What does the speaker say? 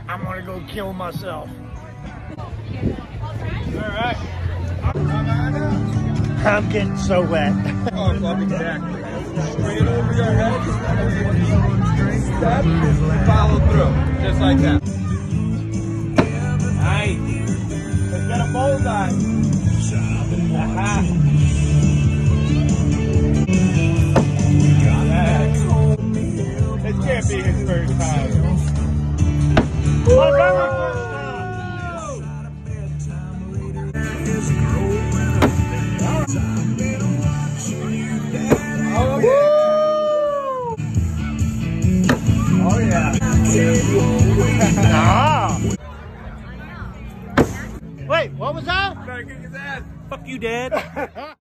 I'm gonna go kill myself. Alright. I'm getting so wet. Oh, love exactly. Straight over your head. Step, follow through. Just like that. Nice. Let's get a bullseye. Aha. It can't be his first time. My very first time. Oh yeah. Oh yeah. Ah. Wait, what was that? Gotta kick his ass. Fuck you, Dad.